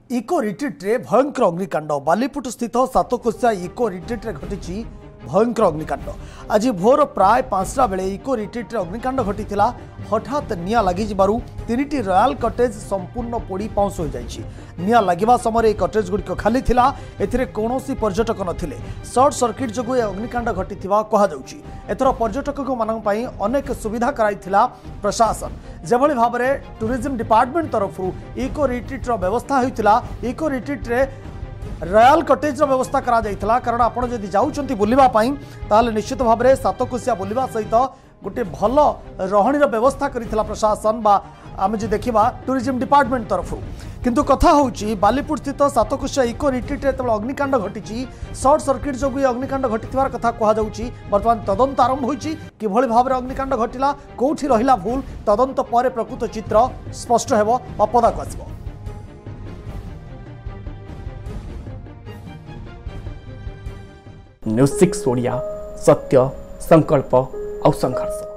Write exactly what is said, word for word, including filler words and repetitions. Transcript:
Eco retreat रे भयंकर अग्निकांड बालीपुट स्थित सातकोशिया इको रिट्रीट रे घटी भयंकर अग्निकांड। आज भोर प्राय पांचटा बेले इको रिट्रीट रे अग्निकांड घटी हठात निया लगी तीन रॉयल कटेज संपूर्ण पोड़ी पाउंस हो जाइछि। निया लगिबा समय कटेज गुड़िक खाली थिला, एथिरे कौनसी पर्यटक नथिले। शॉर्ट सर्किट जोगु अग्निकांड घटी कहुछि। एथर पर्यटक मानक पई अनेक सुविधा कराइथिला प्रशासन। जेभली भाव में टूरिज्म डिपार्टमेंट तरफ इको रिट्रीट व्यवस्था होइतिला। इको रिट्रीट रे रॉयल कटेज व्यवस्था करा जाइथिला, कारण आपण जदि जाउचंती बुलिबा पई ताले निश्चित भाव में सातकोशिया बुलिबा सहित गोटे भल रहणीर व्यवस्था करिथिला प्रशासन बा आमे जे देखिबा टूरिज्म डिपार्टमेंट तरफ। किंतु कथा होउची बालीपुर स्थित सातकोशिया इको रिट्रीट रे तबल अग्निकांड घटी शॉर्ट सर्किट जोगु अग्निकांड घटिथिवार कथा कहा जाउची। वर्तमान तदंत आरंभ होइची किभली भाव में अग्निकांड घटिला, कोठी रहिला भूल, तदंत पर प्रकृत चित्र स्पष्ट हेबो बा पदाक आसीबो। न्यूज सिक्स ओडिया सत्य संकल्प और संघर्ष।